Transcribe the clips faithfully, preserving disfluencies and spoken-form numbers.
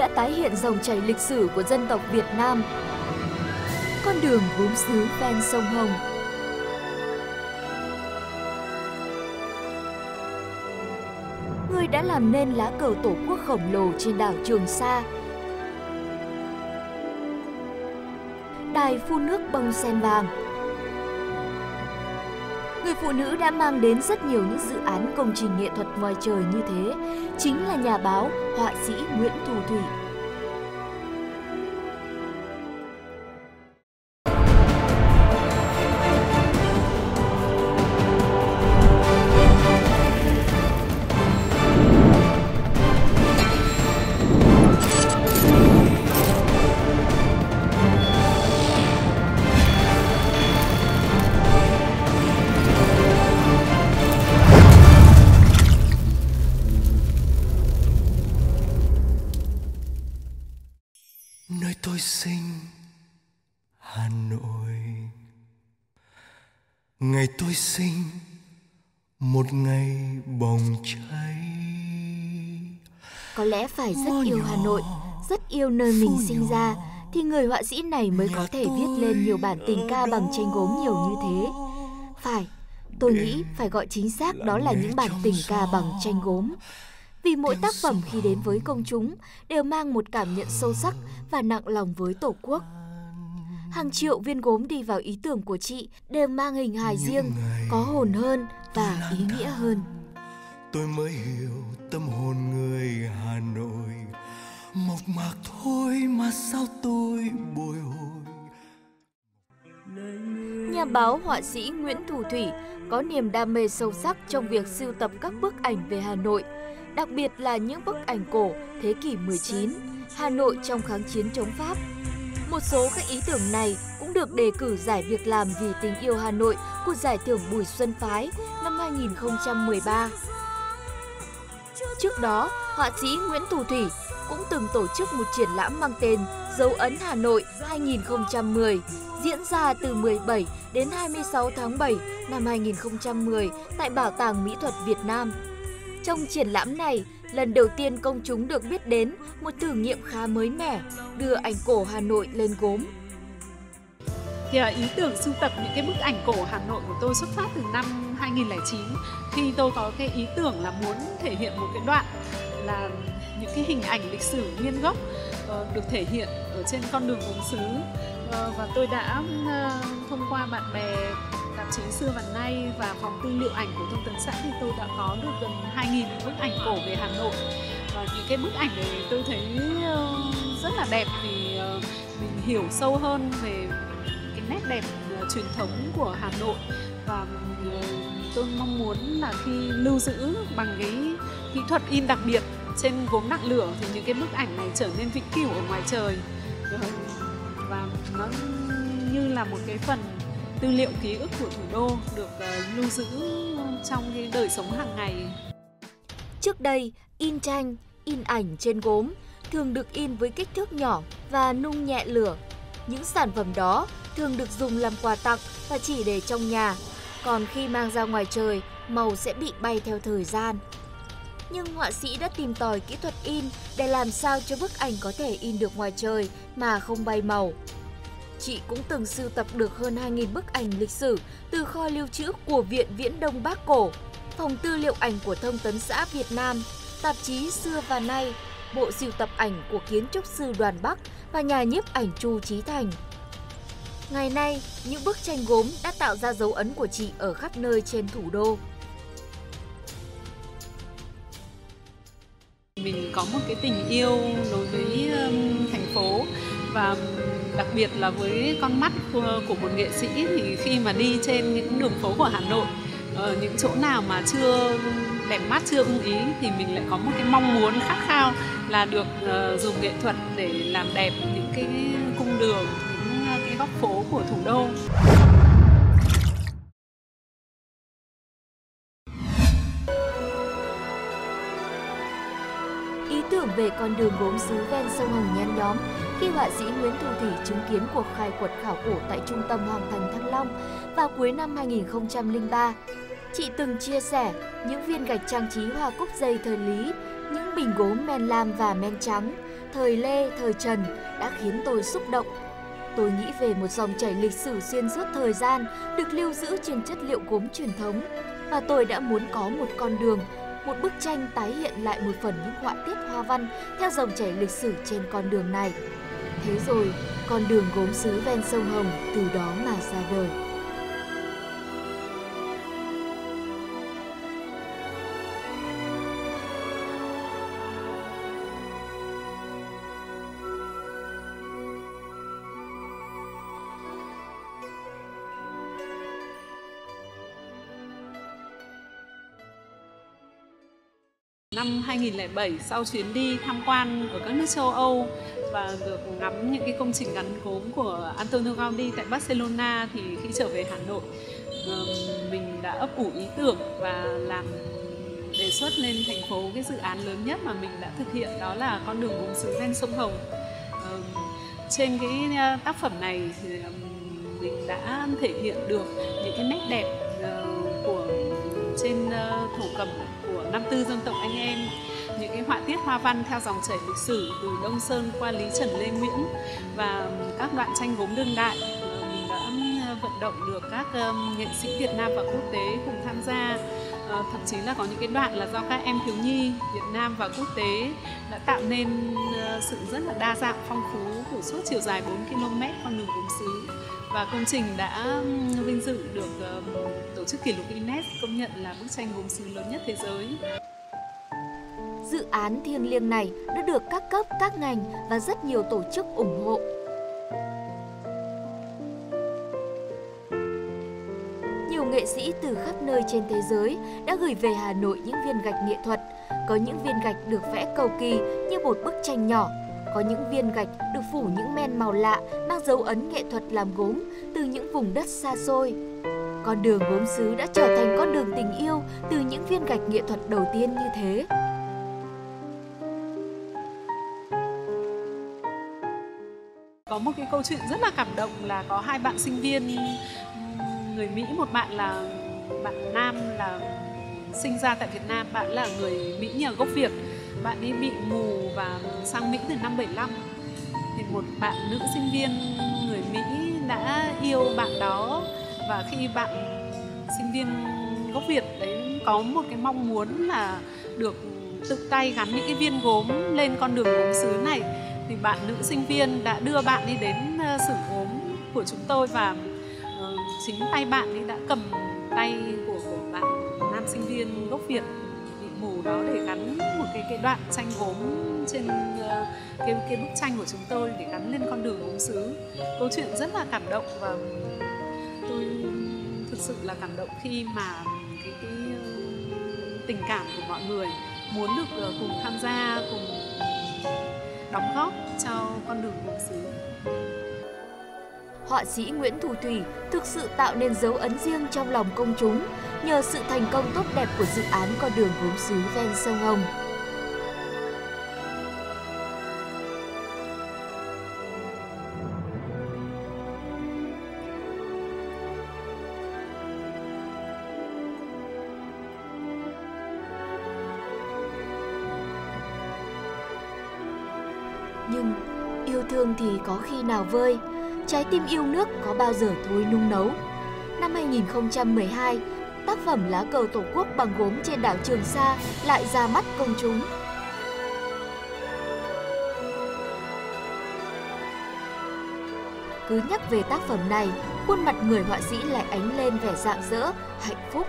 tái hiện dòng chảy lịch sử của dân tộc Việt Nam. Con đường gốm sứ ven sông Hồng. Người đã làm nên lá cờ Tổ quốc khổng lồ trên đảo Trường Sa. Đài phun nước bông sen vàng. Người phụ nữ đã mang đến rất nhiều những dự án công trình nghệ thuật ngoài trời như thế, chính là nhà báo, họa sĩ Nguyễn Thu Thủy. Nơi tôi sinh, Hà Nội. Ngày tôi sinh, một ngày bồng cháy. Có lẽ phải rất yêu Hà Nội, rất yêu nơi mình sinh ra, thì người họa sĩ này mới có thể viết lên nhiều bản tình ca bằng tranh gốm nhiều như thế. Phải, tôi nghĩ phải gọi chính xác đó là những bản tình ca bằng tranh gốm. Vì mỗi tác phẩm khi đến với công chúng đều mang một cảm nhận sâu sắc và nặng lòng với Tổ quốc. Hàng triệu viên gốm đi vào ý tưởng của chị đều mang hình hài riêng, có hồn hơn và ý nghĩa hơn. Tôi mới hiểu tâm hồn người Hà Nội, mộc mạc thôi mà sao tôi bồi hồi. Nhà báo họa sĩ Nguyễn Thu Thủy có niềm đam mê sâu sắc trong việc sưu tập các bức ảnh về Hà Nội, đặc biệt là những bức ảnh cổ thế kỷ mười chín, Hà Nội trong kháng chiến chống Pháp. Một số các ý tưởng này cũng được đề cử giải việc làm vì tình yêu Hà Nội của Giải thưởng Bùi Xuân Phái năm hai nghìn không trăm mười ba. Trước đó, họa sĩ Nguyễn Thu Thủy cũng từng tổ chức một triển lãm mang tên Dấu ấn Hà Nội hai nghìn không trăm mười, diễn ra từ mười bảy đến hai mươi sáu tháng bảy năm hai nghìn không trăm mười tại Bảo tàng Mỹ thuật Việt Nam. Trong triển lãm này, lần đầu tiên công chúng được biết đến một thử nghiệm khá mới mẻ, đưa ảnh cổ Hà Nội lên gốm. Thì ý tưởng sưu tập những cái bức ảnh cổ Hà Nội của tôi xuất phát từ năm hai nghìn không trăm lẻ chín, khi tôi có cái ý tưởng là muốn thể hiện một cái đoạn là những cái hình ảnh lịch sử nguyên gốc uh, được thể hiện ở trên con đường gốm sứ, uh, và tôi đã uh, thông qua bạn bè tạp chí Xưa và Nay và phòng tư liệu ảnh của Thông tấn xã thì tôi đã có được gần hai nghìn bức ảnh cổ về Hà Nội. Và những cái bức ảnh này tôi thấy uh, rất là đẹp vì uh, mình hiểu sâu hơn về cái nét đẹp uh, truyền thống của Hà Nội, và uh, tôi mong muốn là khi lưu giữ bằng cái kỹ thuật in đặc biệt trên gốm nặng lửa thì những cái bức ảnh này trở nên vĩnh cửu ở ngoài trời, uh, và nó như là một cái phần tư liệu ký ức của thủ đô được uh, lưu giữ trong cái đời sống hàng ngày. Trước đây, in tranh, in ảnh trên gốm thường được in với kích thước nhỏ và nung nhẹ lửa. Những sản phẩm đó thường được dùng làm quà tặng và chỉ để trong nhà, còn khi mang ra ngoài trời, màu sẽ bị bay theo thời gian. Nhưng họa sĩ đã tìm tòi kỹ thuật in để làm sao cho bức ảnh có thể in được ngoài trời mà không bay màu. Chị cũng từng sưu tập được hơn hai nghìn bức ảnh lịch sử từ kho lưu trữ của Viện Viễn Đông Bắc Cổ, phòng tư liệu ảnh của Thông tấn xã Việt Nam, tạp chí Xưa và Nay, bộ sưu tập ảnh của kiến trúc sư Đoàn Bắc và nhà nhiếp ảnh Chu Chí Thành. Ngày nay, những bức tranh gốm đã tạo ra dấu ấn của chị ở khắp nơi trên thủ đô. Mình có một cái tình yêu đối với um, thành phố, và đặc biệt là với con mắt của, của một nghệ sĩ thì khi mà đi trên những đường phố của Hà Nội, ở những chỗ nào mà chưa đẹp mắt, chưa ưng ý thì mình lại có một cái mong muốn khát khao là được uh, dùng nghệ thuật để làm đẹp những cái cung đường, những cái góc phố của thủ đô. Ý tưởng về con đường gốm sứ ven sông Hồng nhen nhóm khi họa sĩ Nguyễn Thu Thủy chứng kiến cuộc khai quật khảo cổ tại Trung tâm Hoàng thành Thăng Long vào cuối năm hai nghìn không trăm lẻ ba. Chị từng chia sẻ những viên gạch trang trí hoa cúc dây thời Lý, những bình gốm men lam và men trắng, thời Lê, thời Trần đã khiến tôi xúc động. Tôi nghĩ về một dòng chảy lịch sử xuyên suốt thời gian được lưu giữ trên chất liệu gốm truyền thống, và tôi đã muốn có một con đường, một bức tranh tái hiện lại một phần những họa tiết hoa văn theo dòng chảy lịch sử trên con đường này. Thế rồi, con đường gốm sứ ven sông Hồng từ đó mà ra đời. Năm hai nghìn lẻ bảy, sau chuyến đi tham quan ở các nước châu Âu và được ngắm những cái công trình gắn gốm của Antonio Gaudí tại Barcelona, thì khi trở về Hà Nội, mình đã ấp ủ ý tưởng và làm đề xuất lên thành phố cái dự án lớn nhất mà mình đã thực hiện, đó là con đường gốm sứ ven sông Hồng. Trên cái tác phẩm này thì mình đã thể hiện được những cái nét đẹp của trên thổ cẩm của năm tư dân tộc anh em, những cái họa tiết hoa văn theo dòng chảy lịch sử từ Đông Sơn qua Lý Trần Lê Nguyễn và các đoạn tranh gốm đương đại. Mình đã vận động được các nghệ sĩ Việt Nam và quốc tế cùng tham gia. Thậm chí là có những cái đoạn là do các em thiếu nhi Việt Nam và quốc tế đã tạo nên sự rất là đa dạng phong phú của suốt chiều dài bốn ki lô mét con đường gốm sứ. Và công trình đã vinh dự được tổ chức kỷ lục Guinness công nhận là bức tranh gốm sứ lớn nhất thế giới. Dự án thiêng liêng này đã được các cấp, các ngành và rất nhiều tổ chức ủng hộ. Nhiều nghệ sĩ từ khắp nơi trên thế giới đã gửi về Hà Nội những viên gạch nghệ thuật. Có những viên gạch được vẽ cầu kỳ như một bức tranh nhỏ. Có những viên gạch được phủ những men màu lạ mang dấu ấn nghệ thuật làm gốm từ những vùng đất xa xôi. Con đường gốm sứ đã trở thành con đường tình yêu từ những viên gạch nghệ thuật đầu tiên như thế. Có một cái câu chuyện rất là cảm động là có hai bạn sinh viên người Mỹ, một bạn là bạn nam là sinh ra tại Việt Nam, bạn là người Mỹ nhờ gốc Việt. Bạn ấy bị mù và sang Mỹ từ năm bảy lăm. Thì một bạn nữ sinh viên người Mỹ đã yêu bạn đó, và khi bạn sinh viên gốc Việt đấy có một cái mong muốn là được tự tay gắn những cái viên gốm lên con đường gốm sứ này, thì bạn nữ sinh viên đã đưa bạn đi đến xưởng gốm của chúng tôi, và uh, chính tay bạn ấy đã cầm tay của, của bạn nam sinh viên gốc Việt bị mù đó để gắn một cái cái đoạn tranh gốm trên uh, cái cái bức tranh của chúng tôi để gắn lên con đường gốm sứ. Câu chuyện rất là cảm động, và tôi thực sự là cảm động khi mà cái, cái uh, tình cảm của mọi người muốn được uh, cùng tham gia, cùng đóng góp cho con đường gốm sứ. Họa sĩ Nguyễn Thu Thủy thực sự tạo nên dấu ấn riêng trong lòng công chúng nhờ sự thành công tốt đẹp của dự án con đường gốm sứ ven sông Hồng. Nhưng yêu thương thì có khi nào vơi, trái tim yêu nước có bao giờ thôi nung nấu. Năm hai nghìn không trăm mười hai, tác phẩm Lá cờ Tổ quốc bằng gốm trên đảo Trường Sa lại ra mắt công chúng. Cứ nhắc về tác phẩm này, khuôn mặt người họa sĩ lại ánh lên vẻ rạng rỡ, hạnh phúc.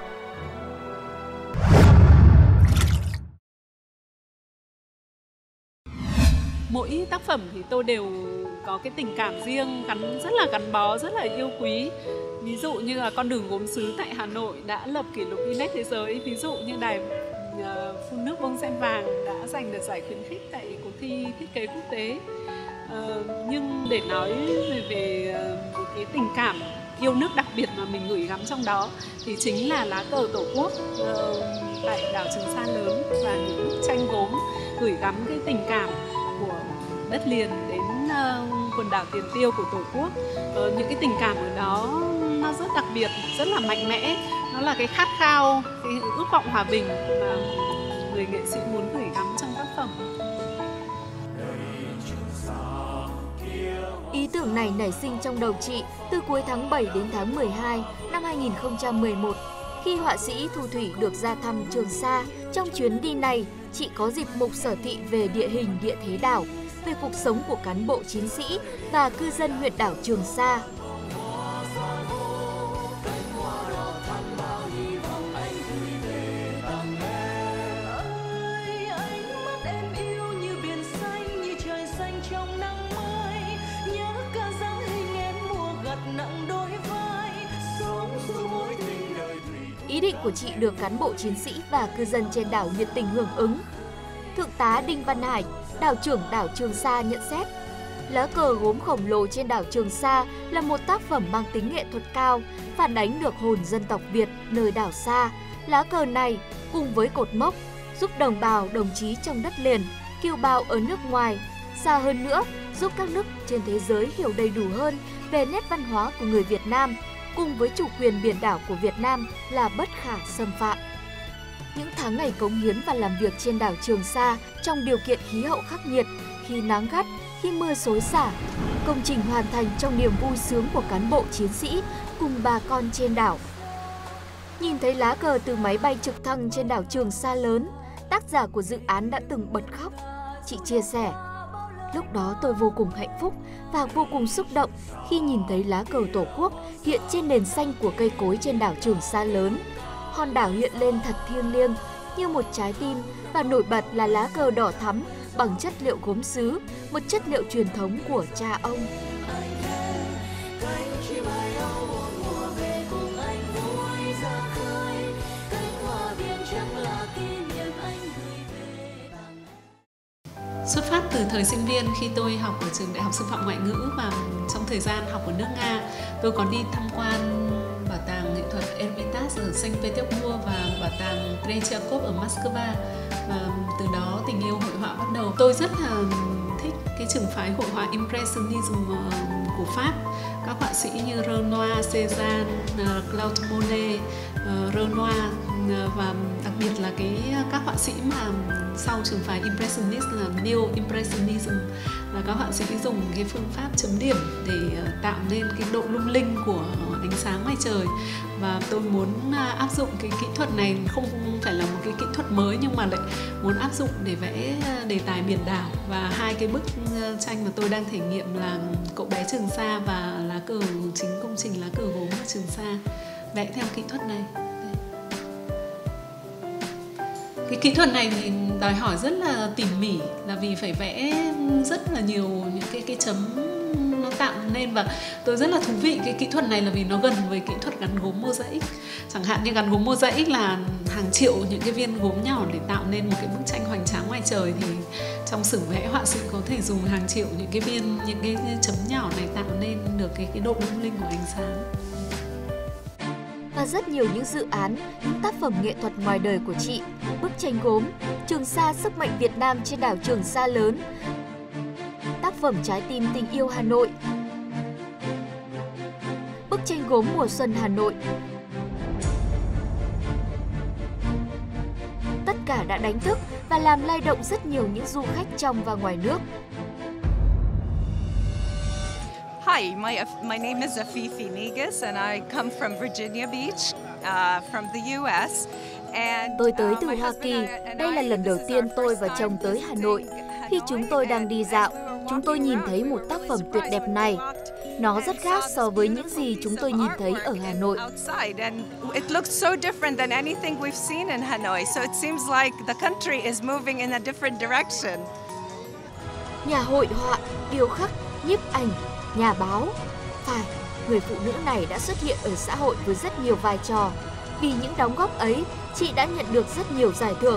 Mỗi tác phẩm thì tôi đều có cái tình cảm riêng, gắn rất là gắn bó, rất là yêu quý. Ví dụ như là con đường gốm sứ tại Hà Nội đã lập kỷ lục Guinness thế giới. Ví dụ như đài uh, phun nước bông sen vàng đã giành được giải khuyến khích tại cuộc thi thiết kế quốc tế. Uh, nhưng để nói về, về uh, một cái tình cảm yêu nước đặc biệt mà mình gửi gắm trong đó thì chính là lá cờ Tổ quốc uh, tại đảo Trường Sa lớn, và những bức tranh gốm gửi gắm cái tình cảm của đất liền đến uh, quần đảo tiền tiêu của Tổ quốc. Uh, những cái tình cảm ở đó nó rất đặc biệt, rất là mạnh mẽ. Nó là cái khát khao, cái ước vọng hòa bình mà người nghệ sĩ muốn gửi gắm trong tác phẩm. Ý tưởng này nảy sinh trong đầu chị từ cuối tháng bảy đến tháng mười hai năm hai nghìn không trăm mười một, khi họa sĩ Thu Thủy được ra thăm Trường Sa. Trong chuyến đi này, chị có dịp mục sở thị về địa hình địa thế đảo, về cuộc sống của cán bộ chiến sĩ và cư dân huyện đảo Trường Sa. Ý định của chị được cán bộ chiến sĩ và cư dân trên đảo nhiệt tình hưởng ứng. Thượng tá Đinh Văn Hải, đảo trưởng đảo Trường Sa nhận xét, lá cờ gốm khổng lồ trên đảo Trường Sa là một tác phẩm mang tính nghệ thuật cao, phản ánh được hồn dân tộc Việt nơi đảo xa. Lá cờ này cùng với cột mốc giúp đồng bào, đồng chí trong đất liền, kiều bào ở nước ngoài, xa hơn nữa giúp các nước trên thế giới hiểu đầy đủ hơn về nét văn hóa của người Việt Nam, cùng với chủ quyền biển đảo của Việt Nam là bất khả xâm phạm. Những tháng ngày cống hiến và làm việc trên đảo Trường Sa trong điều kiện khí hậu khắc nghiệt, khi nắng gắt, khi mưa xối xả, công trình hoàn thành trong niềm vui sướng của cán bộ chiến sĩ cùng bà con trên đảo. Nhìn thấy lá cờ từ máy bay trực thăng trên đảo Trường Sa lớn, tác giả của dự án đã từng bật khóc. Chị chia sẻ, lúc đó tôi vô cùng hạnh phúc và vô cùng xúc động khi nhìn thấy lá cờ Tổ quốc hiện trên nền xanh của cây cối trên đảo Trường Sa lớn. Hòn đảo hiện lên thật thiêng liêng như một trái tim và nổi bật là lá cờ đỏ thắm bằng chất liệu gốm sứ, một chất liệu truyền thống của cha ông. Xuất phát từ thời sinh viên, khi tôi học ở trường Đại học Sư phạm Ngoại ngữ và trong thời gian học ở nước Nga, tôi có đi tham quan bảo tàng nghệ thuật Hermitage ở Saint Petersburg và bảo tàng Tretyakov ở Moscow. Và từ đó tình yêu hội họa bắt đầu. Tôi rất là thích cái trường phái hội họa Impressionism của Pháp. Các họa sĩ như Renoir, Cézanne, Claude Monet, Renoir và đặc biệt là cái các họa sĩ mà sau trường phái Impressionist là Neo Impressionism, là các họa sĩ dùng cái phương pháp chấm điểm để tạo nên cái độ lung linh của ánh sáng ngoài trời. Và tôi muốn áp dụng cái kỹ thuật này, không phải là một cái kỹ thuật mới nhưng mà lại muốn áp dụng để vẽ đề tài biển đảo. Và hai cái bức tranh mà tôi đang thể nghiệm là Cậu bé Trường Sa và lá cờ, chính công trình lá cờ gốm của Trường Sa, vẽ theo kỹ thuật này. Cái kỹ thuật này thì đòi hỏi rất là tỉ mỉ, là vì phải vẽ rất là nhiều những cái cái chấm nó tạo nên. Và tôi rất là thú vị cái kỹ thuật này là vì nó gần với kỹ thuật gắn gốm mosaic. Chẳng hạn như gắn gốm mosaic là hàng triệu những cái viên gốm nhỏ để tạo nên một cái bức tranh hoành tráng ngoài trời, thì trong xưởng vẽ họa sĩ có thể dùng hàng triệu những cái viên, những cái chấm nhỏ này tạo nên được cái cái độ lung linh của ánh sáng. Và rất nhiều những dự án, những tác phẩm nghệ thuật ngoài đời của chị, bức tranh gốm, Trường Sa sức mạnh Việt Nam trên đảo Trường Sa lớn, tác phẩm Trái tim tình yêu Hà Nội, bức tranh gốm mùa xuân Hà Nội. Tất cả đã đánh thức và làm lay động rất nhiều những du khách trong và ngoài nước. Hi, my, my name is Afifi Negus and I come from Virginia Beach, uh, from the U S. And, tôi tới từ Hoa Kỳ. Đây là lần đầu tiên tôi và chồng tới Hà Nội. Khi chúng tôi đang đi dạo, chúng tôi nhìn thấy một tác phẩm tuyệt đẹp này. Nó rất khác so với những gì chúng tôi nhìn thấy ở Hà Nội. It looks so different than anything we've seen in Hanoi. So it seems like the country is moving in a different direction. Nhà hội họa, điêu khắc, nhiếp ảnh, nhà báo. Phải, người phụ nữ này đã xuất hiện ở xã hội với rất nhiều vai trò. Vì những đóng góp ấy, chị đã nhận được rất nhiều giải thưởng.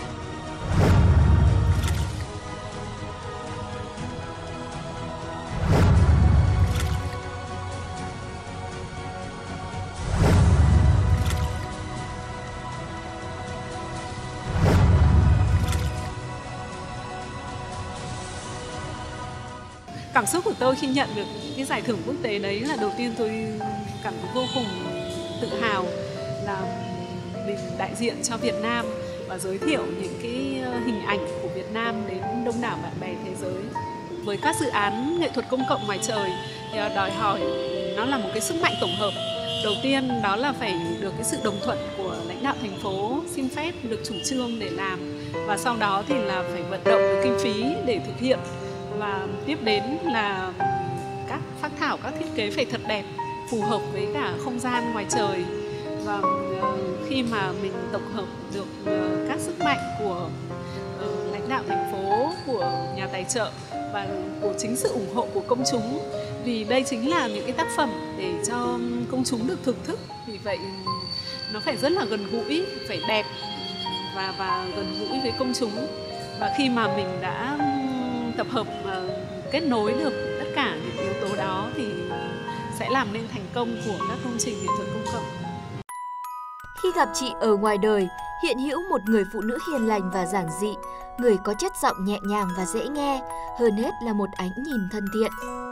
Cảm xúc của tôi khi nhận được cái giải thưởng quốc tế đấy là đầu tiên tôi cảm thấy vô cùng tự hào là mình đại diện cho Việt Nam và giới thiệu những cái hình ảnh của Việt Nam đến đông đảo bạn bè thế giới. với các dự án nghệ thuật công cộng ngoài trời thì đòi hỏi nó là một cái sức mạnh tổng hợp. Đầu tiên đó là phải được cái sự đồng thuận của lãnh đạo thành phố xin phép được chủ trương để làm, và sau đó thì là phải vận động được kinh phí để thực hiện, và tiếp đến là các phác thảo, các thiết kế phải thật đẹp, phù hợp với cả không gian ngoài trời. Và khi mà mình tổng hợp được các sức mạnh của lãnh đạo thành phố, của nhà tài trợ và của chính sự ủng hộ của công chúng, vì đây chính là những cái tác phẩm để cho công chúng được thưởng thức, vì vậy nó phải rất là gần gũi, phải đẹp và và gần gũi với công chúng. Và khi mà mình đã tập hợp và kết nối được tất cả những yếu tố đó thì sẽ làm nên thành công của các công trình nghệ thuật công cộng. Khi gặp chị ở ngoài đời, hiện hữu một người phụ nữ hiền lành và giản dị, người có chất giọng nhẹ nhàng và dễ nghe, hơn hết là một ánh nhìn thân thiện.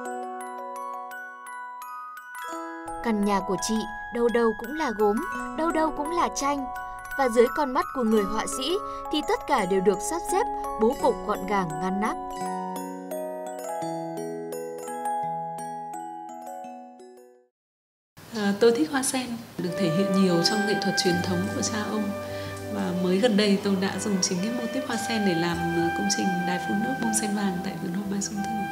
Căn nhà của chị đâu đâu cũng là gốm, đâu đâu cũng là tranh. Và dưới con mắt của người họa sĩ thì tất cả đều được sắp xếp, bố cục gọn gàng ngăn nắp. À, tôi thích hoa sen, được thể hiện nhiều trong nghệ thuật truyền thống của cha ông. Và mới gần đây tôi đã dùng chính cái mô típ hoa sen để làm công trình đài phun nước bông sen vàng tại vườn hoa Mai Xuân Thơ.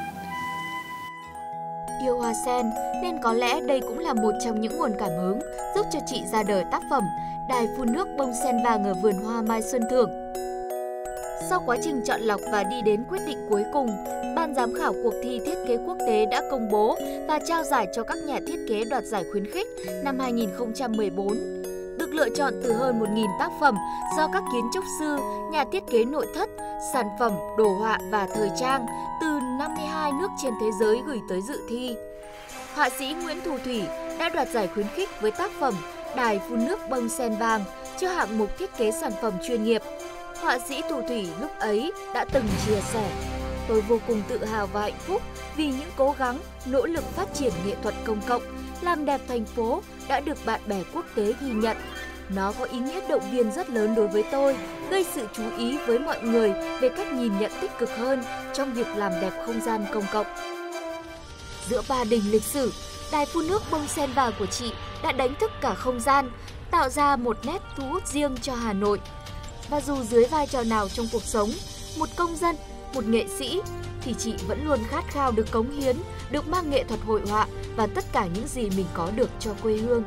Yêu hoa sen nên có lẽ đây cũng là một trong những nguồn cảm hứng giúp cho chị ra đời tác phẩm Đài phun nước bông sen vàng ở vườn hoa Mai Xuân Thưởng. Sau quá trình chọn lọc và đi đến quyết định cuối cùng, ban giám khảo cuộc thi thiết kế quốc tế đã công bố và trao giải cho các nhà thiết kế đoạt giải khuyến khích năm hai nghìn không trăm mười bốn. Được lựa chọn từ hơn một nghìn tác phẩm do các kiến trúc sư, nhà thiết kế nội thất, sản phẩm, đồ họa và thời trang từ năm mươi hai nước trên thế giới gửi tới dự thi. Họa sĩ Nguyễn Thu Thủy đã đoạt giải khuyến khích với tác phẩm Đài phun nước bông sen vàng cho hạng mục thiết kế sản phẩm chuyên nghiệp. Họa sĩ Thu Thủy lúc ấy đã từng chia sẻ: "Tôi vô cùng tự hào và hạnh phúc vì những cố gắng, nỗ lực phát triển nghệ thuật công cộng, làm đẹp thành phố đã được bạn bè quốc tế ghi nhận. Nó có ý nghĩa động viên rất lớn đối với tôi, gây sự chú ý với mọi người về cách nhìn nhận tích cực hơn trong việc làm đẹp không gian công cộng." Giữa ba đình lịch sử, đài phun nước bông sen vàng của chị đã đánh thức cả không gian, tạo ra một nét thu hút riêng cho Hà Nội. Và dù dưới vai trò nào trong cuộc sống, một công dân, một nghệ sĩ, thì chị vẫn luôn khát khao được cống hiến, được mang nghệ thuật hội họa và tất cả những gì mình có được cho quê hương.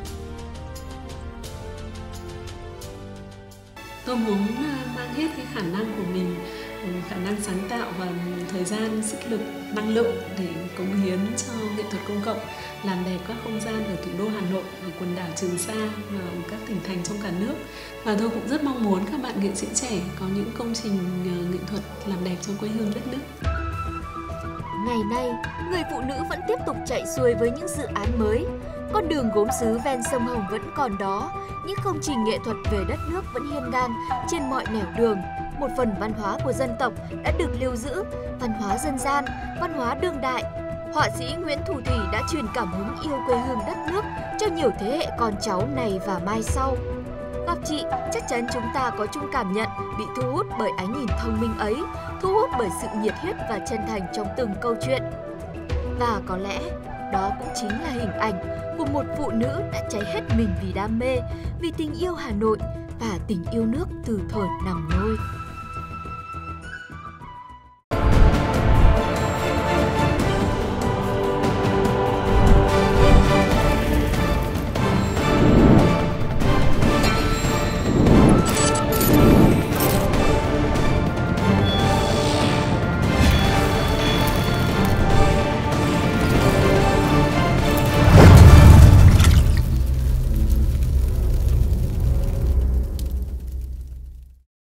Tôi muốn mang hết cái khả năng của mình, khả năng sáng tạo và thời gian, sức lực, năng lượng để cống hiến cho nghệ thuật công cộng, làm đẹp các không gian ở thủ đô Hà Nội, ở quần đảo Trường Sa và ở các tỉnh thành trong cả nước. Và tôi cũng rất mong muốn các bạn nghệ sĩ trẻ có những công trình nghệ thuật làm đẹp cho quê hương đất nước. Ngày nay, người phụ nữ vẫn tiếp tục chạy xuôi với những dự án mới. Con đường gốm sứ ven sông Hồng vẫn còn đó, những công trình nghệ thuật về đất nước vẫn hiên ngang trên mọi nẻo đường. Một phần văn hóa của dân tộc đã được lưu giữ, văn hóa dân gian, văn hóa đương đại. Họa sĩ Nguyễn Thu Thủy đã truyền cảm hứng yêu quê hương đất nước cho nhiều thế hệ con cháu này và mai sau. Gặp chị, chắc chắn chúng ta có chung cảm nhận bị thu hút bởi ánh nhìn thông minh ấy, thu hút bởi sự nhiệt huyết và chân thành trong từng câu chuyện. Và có lẽ đó cũng chính là hình ảnh của một phụ nữ đã cháy hết mình vì đam mê, vì tình yêu Hà Nội và tình yêu nước từ thuở nằm nôi.